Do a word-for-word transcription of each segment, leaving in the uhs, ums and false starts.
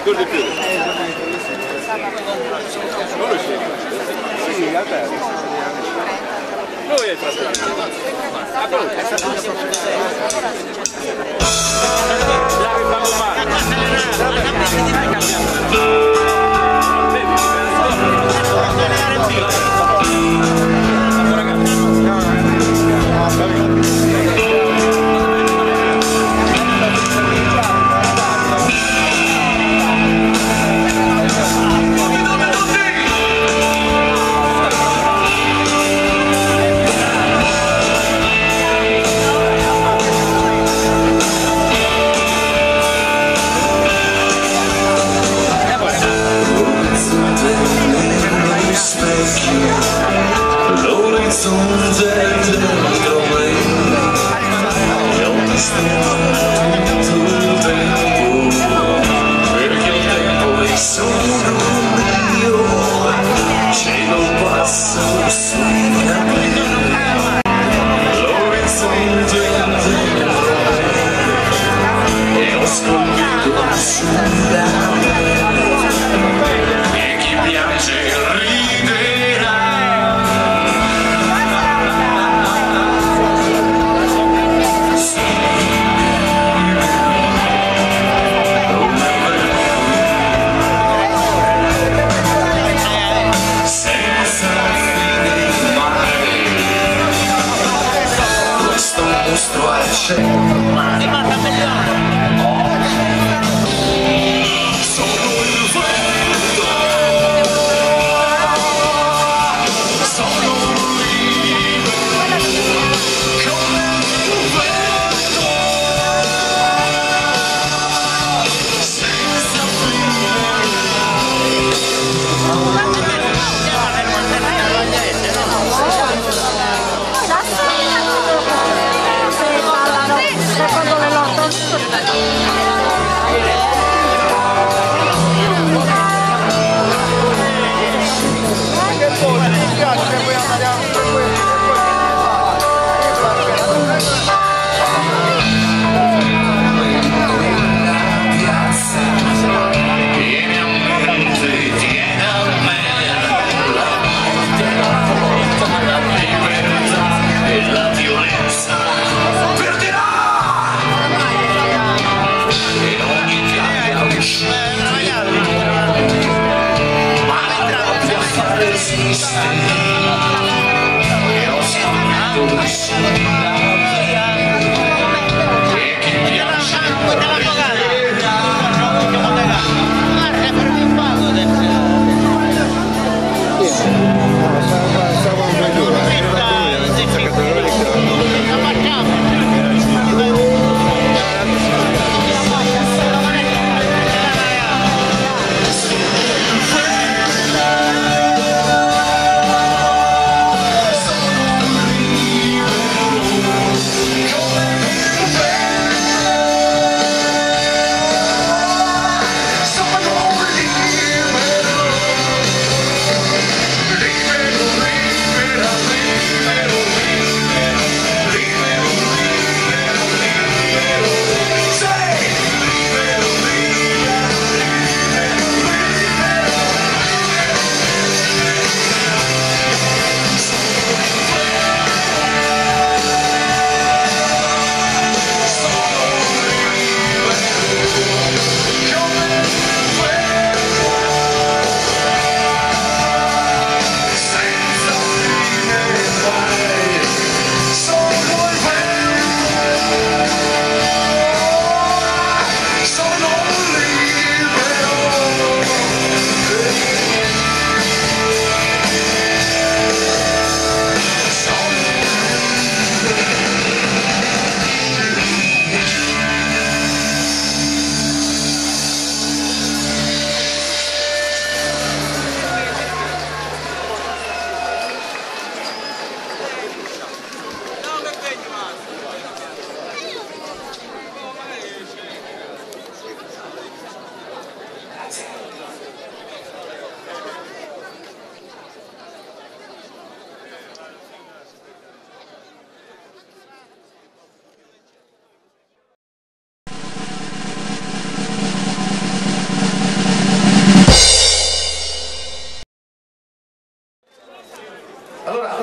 ancora di più. Non lo scegli? Sì, a te. Lui è il trasferito. Ah, però è stato un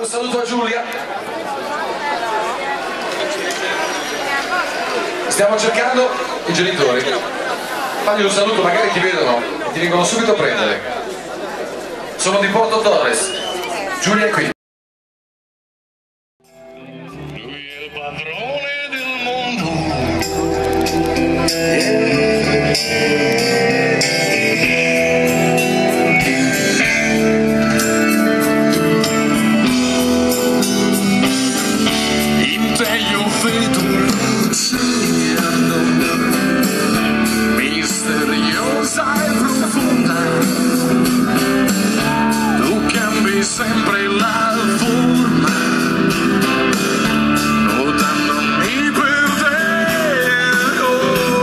saluto a Giulia. Stiamo cercando i genitori. Fagli un saluto, magari ti vedono e ti vengono subito a prendere. Sono di Porto Torres. Giulia è qui. Lui è il padrone del mondo. In te io vedo l'oceano, misteriosa e profonda. Tu cambi sempre la forma, notandoli perderò.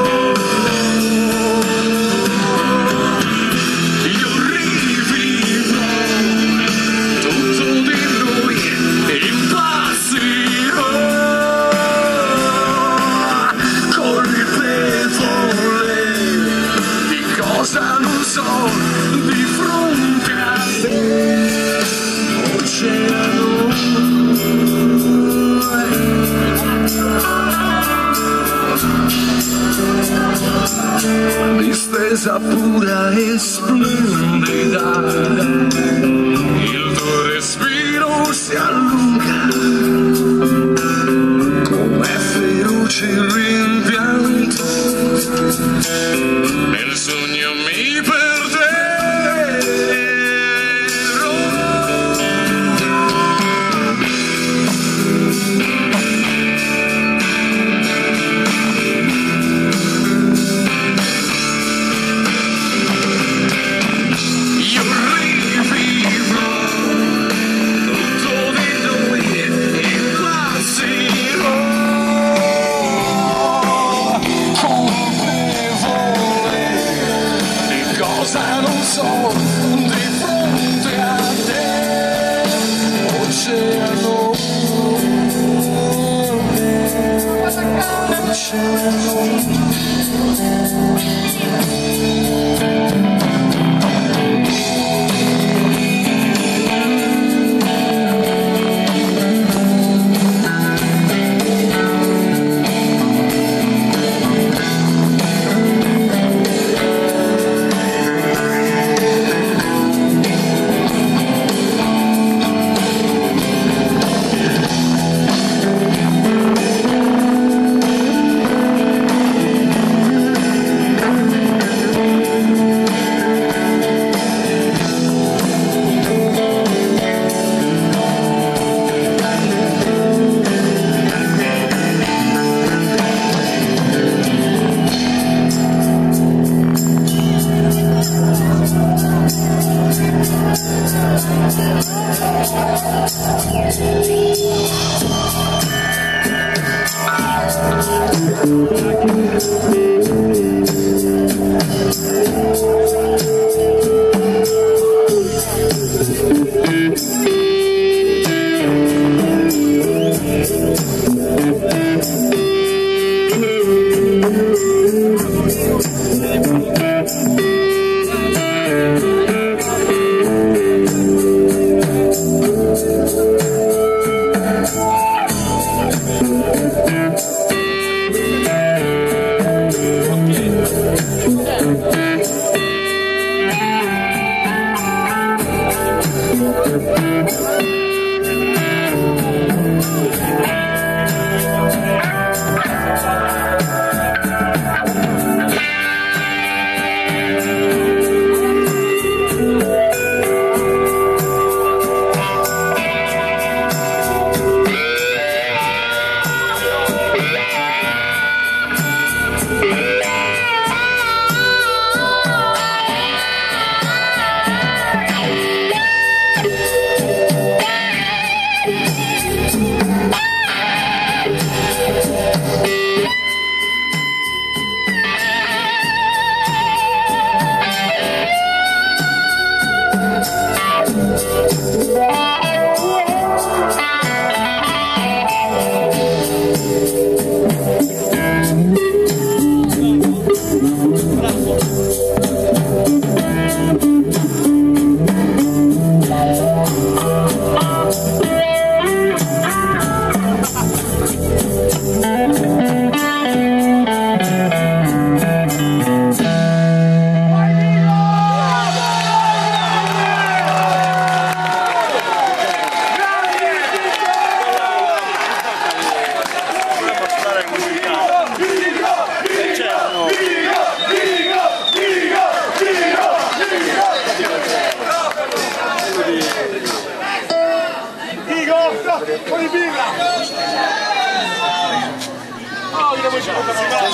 Io rivivo tutto di noi e impazzirò, colpevole di cosa non so, di fronte a te, oceano. Distesa pura e splendida, il tuo respiro si allunga, come feroce rimpianto, nel sogno mi perderò. Io rivivo tutto di noi, impazzirò, colpevole di cosa non so, di fronte a te, oceano, oceano.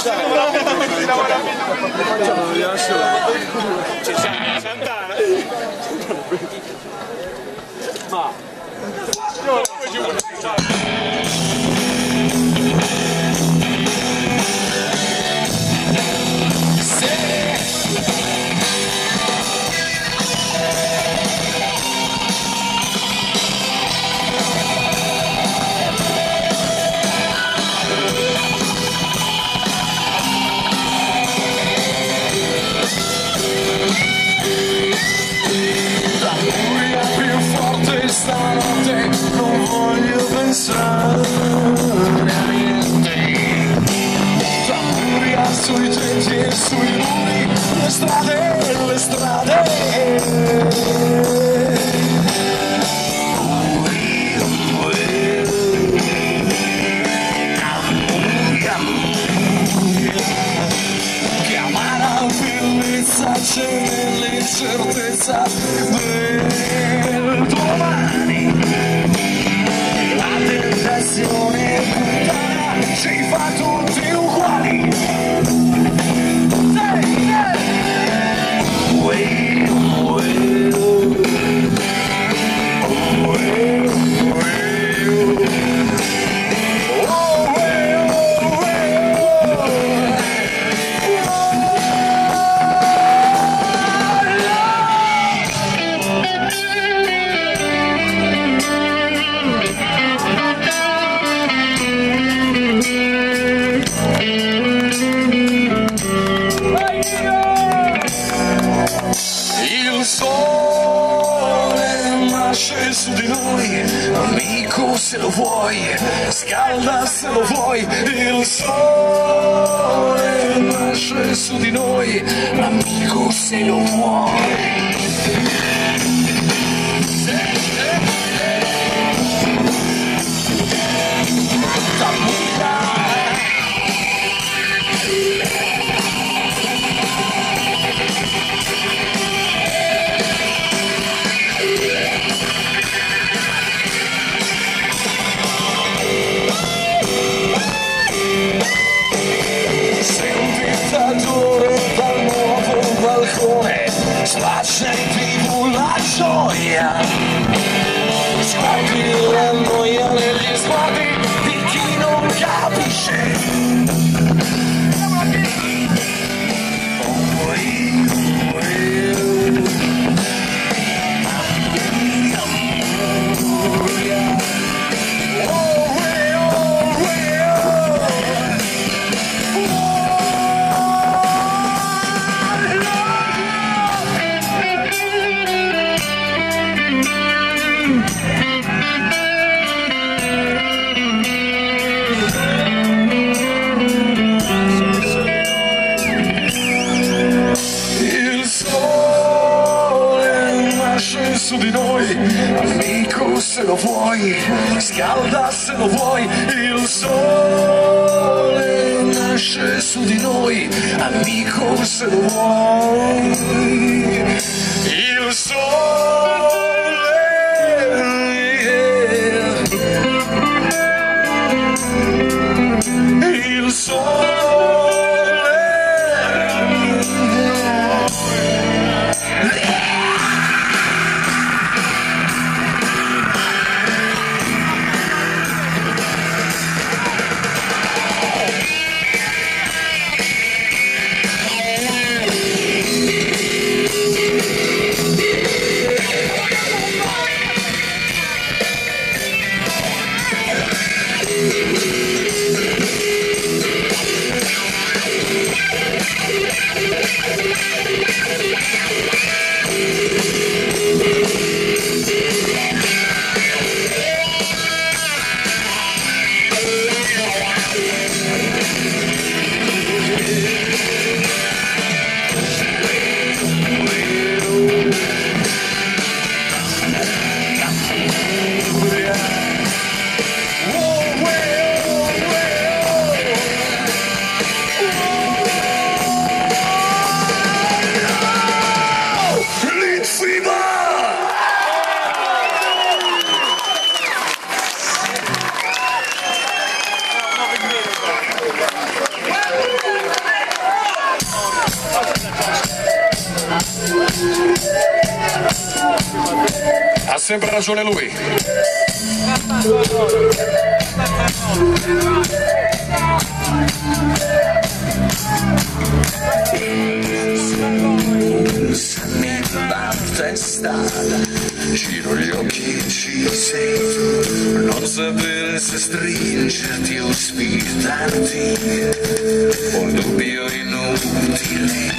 C'è Santana. Ma io poi ci vuole stanotte non voglio pensare a niente. La furia sui tetti e sui muri, le strade, le strade. Che amara bellezza c'è nell'incertezza del domani. La tentazione puttana ci fa tutti uguali. Hey, hey. Well, well. Well, well. Oh, well, well. Il sole nasce su di noi, amico se lo vuoi, scalda se lo vuoi. Il sole nasce su di noi, amico se lo vuoi. Spaccia in tv la gioia, scopri la noia negli sguardi di chi non capisce. Su di noi, amico se lo vuoi, scalda se lo vuoi. Il sole nasce su di noi, amico se lo vuoi. Il sole, il sole. Let's see. Ha sempre ragione lui. Mi la testa, giro gli occhi e ci sei tu, non sapere se stringerti o spirtarti, un dubbio inutile.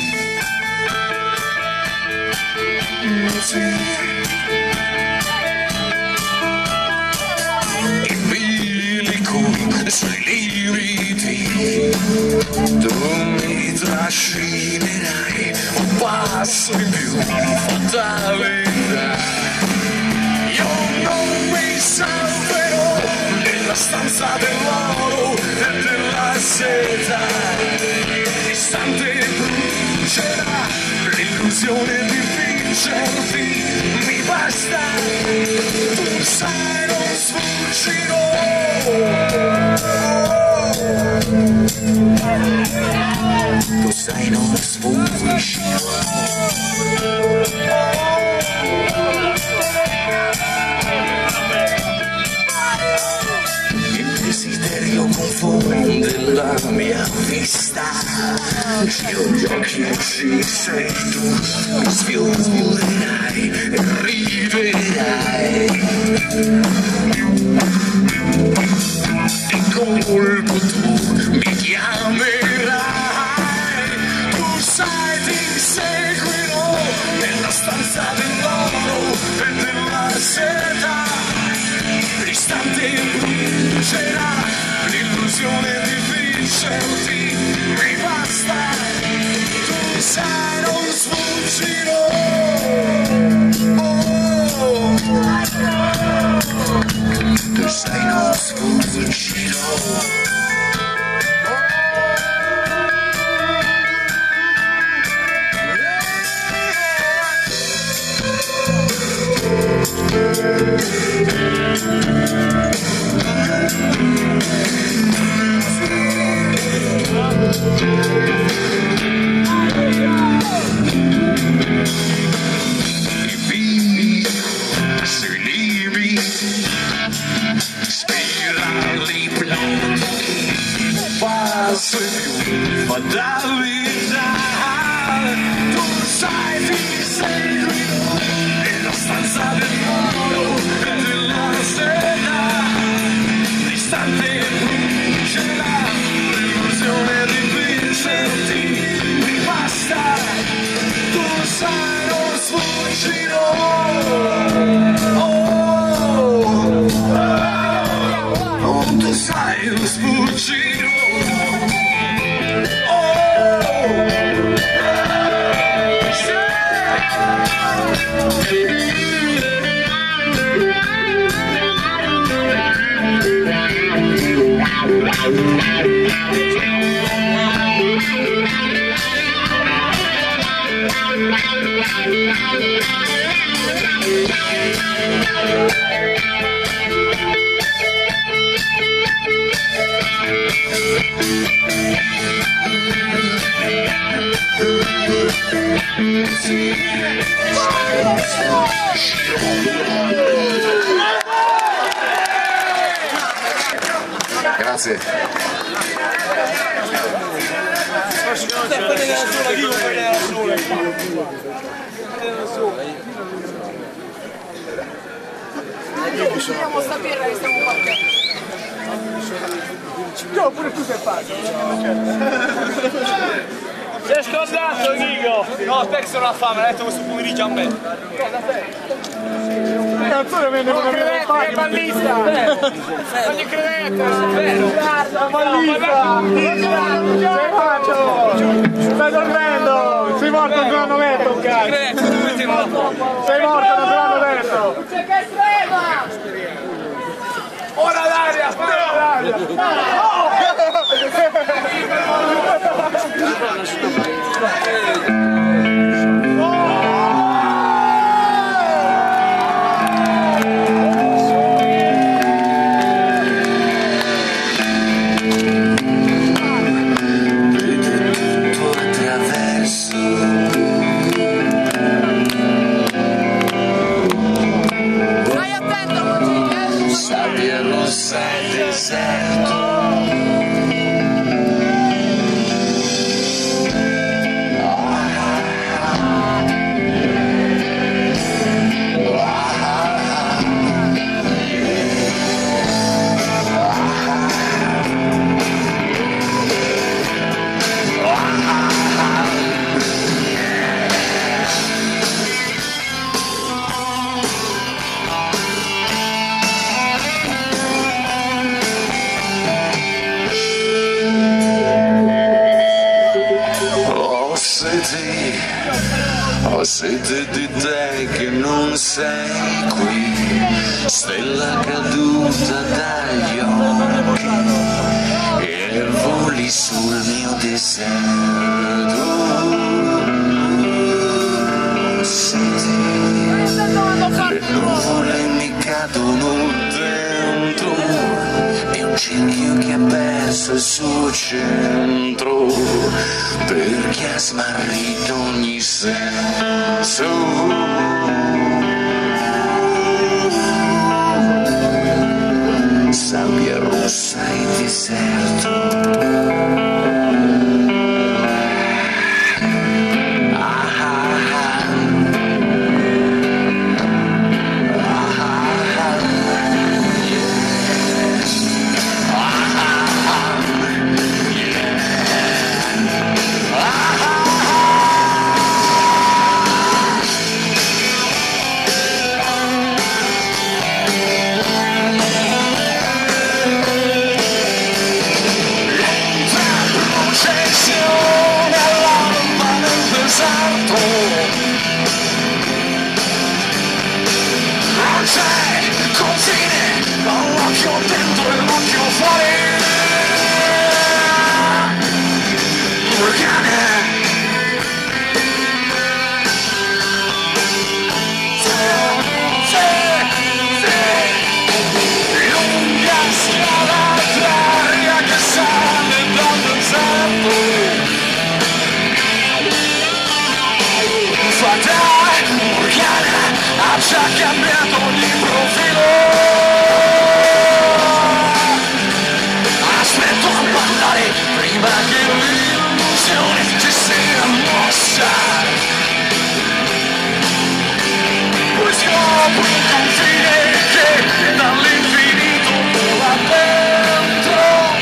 In bilico sui limiti tu mi trascinerai un passo in più fatalità. Io non mi salverò nella stanza dell'oro e della seta, l'istante brucerà l'illusione di vincerti, mi basta, tu sai non sfuggirò. Tu sai non sfuggirò. Il desiderio confonde la mia vista, giro gli occhi e ci sei tu, mi sfiorerai e riderai. Di colpo tu mi chiamerai, tu sai ti seguirò nella stanza dell'oro e della seta, l'istante brucerà l'illusione di vincerti, mi basta, tu sai non sfuggirò. Oh, tu sai non sfuggirò. Fatalità, tu sai ti seguirò nella stanza dell'oro e della seta, l'istante brucerà l'illusione di vincerti, mi basta, tu sai non sfuggirò. Oh, oh, tu sai non sfuggirò. Grazie. Andiamo sta birra che stiamo qua. No, pure tu sei fatto. Si è scordato Ghigo! No, aspetta, sono la fame, l'ha detto questo pomeriggio a me. La canzone venne una mia è ballista! Non gli credete, è vero! Guarda, ballista! Sei fatto! Stai dormendo! Sei morto, non te l'hanno detto, un cazzo! Sei morto, non te l'hanno detto! C'è che estrema! Ora l'aria, ora l'aria! Oh! Vedo tutto attraverso Ho sete, ho sete di te che non sei qui, stella caduta dagli occhi e voli sul mio deserto. Senti, le nuvole mi cadono dentro e un cerchio che ha perso il suo centro perché ha smarrito ogni senso. Sabbia rossa e deserto. Non c'è confine, ho un occhio dentro e un occhio fuori. Uragane. Sì, sì, lunga scala d'aria che sale dal deserto. Ha già cambiato di profilo. Aspetto a parlare prima che l'illusione ci sia mossa. Poi scopro un confine che dall'infinito vola dentro.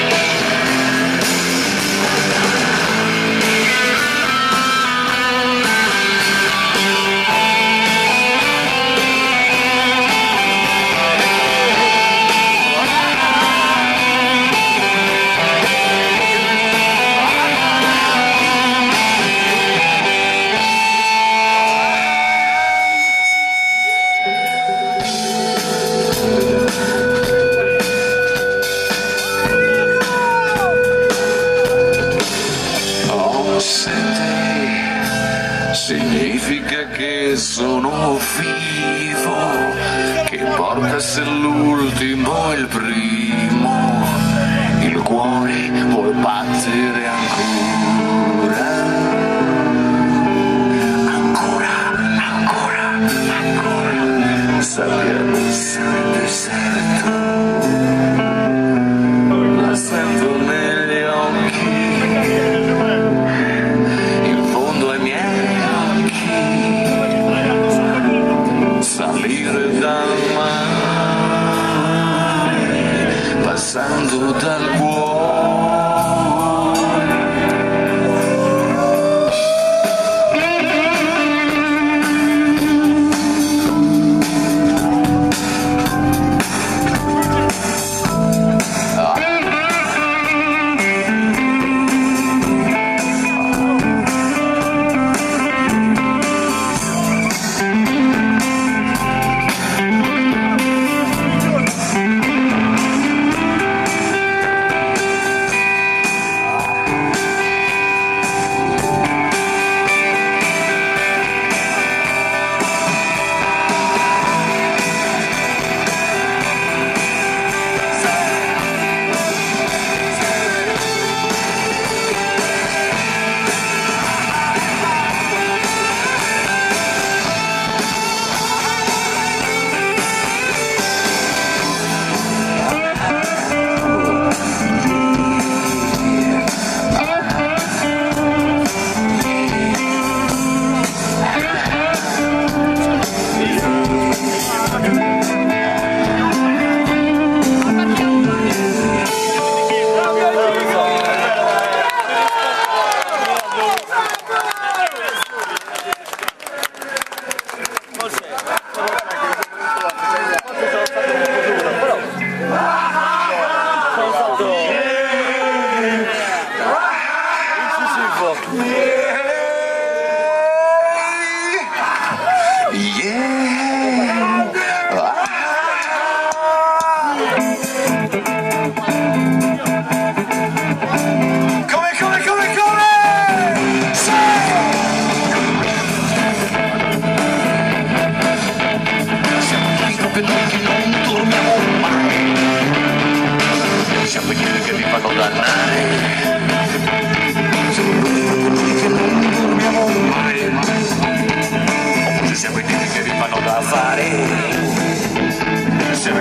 Significa che sono vivo, che porta se l'ultimo il primo, il cuore vuol battere ancora, ancora, ancora, ancora, sabbia rossa nel deserto, la sento negli occhi. Salire dal mare, passando dal cuore,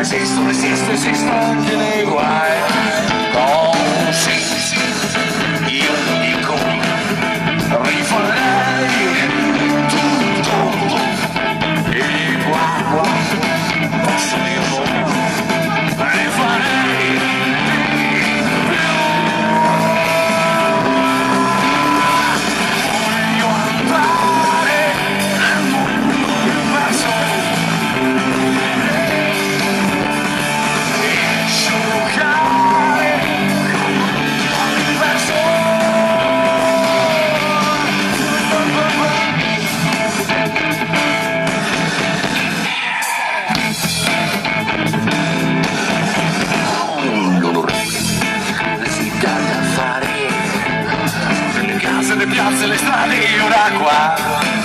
resisto, resisto, esisto anche nei guai. Oh sì, sì, io dico, rifarei tutto e qua, posso dirlo, rifarei di più. Voglio andare nel mondo diverso e giocare con l'universo. Le piazze, le strade, io da qua